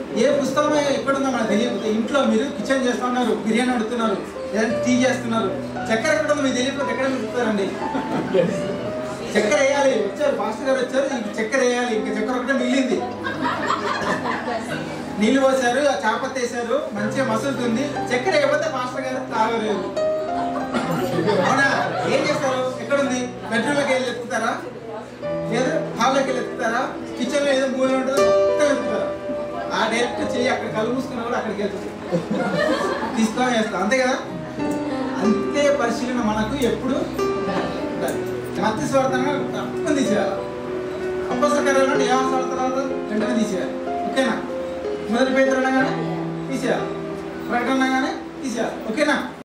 ఏ పుస్తకం ఎక్కడుందో మనకు తెలియకపోతే ఇంట్లో మీరు కిచెన్ చేస్తున్నారు, బిర్యానీ వండుతున్నారు, ఏదైనా టీ చేస్తున్నారు, చక్కెర ఎక్కడుందో మీకు తెలియకపోతే ఎక్కడ మిగులుతారండి? చక్కెర వేయాలి, వచ్చారు మాస్టర్ గారు వచ్చారు, ఇంక చక్కెర వేయాలి, ఇంకా చక్కెర ఒకటే మిగిలింది. నీళ్ళు పోసారు, ఆ చాపత్తి వేసారు, మంచిగా మసులుతుంది, చక్కెర వేయకపోతే మాస్టర్ గారు తాగలేదు. అవునా? ఏం చేస్తారు? ఎక్కడుంది? బెడ్రూమ్లోకి వెళ్ళి ఎత్తుతారా, లేదా హాల్లోకి వెళ్ళి ఎత్తుతారా, కిచెన్లో ఏదో మూల ఉంటుందో మొత్తం ఎత్తుతారా? ఆ డైరెక్ట్ చెయ్యి అక్కడ కళ్ళు మూసుకున్నా కూడా అక్కడికి వెళ్తుంది, తీసుకొని వేస్తాం, అంతే కదా? అంతే పరిశీలన మనకు ఎప్పుడు ఉండాలి. మత్తి స్వార్థంగా తప్పని తీసేయాలి. అప్పసకరాలు ఏ స్వార్థాలు వెంటనే తీసేయాలి. ఓకేనా? మొదటి పేదలు అనగానే తీసేయాలి, ప్రకటన అనగానే తీసేయాలి. ఓకేనా?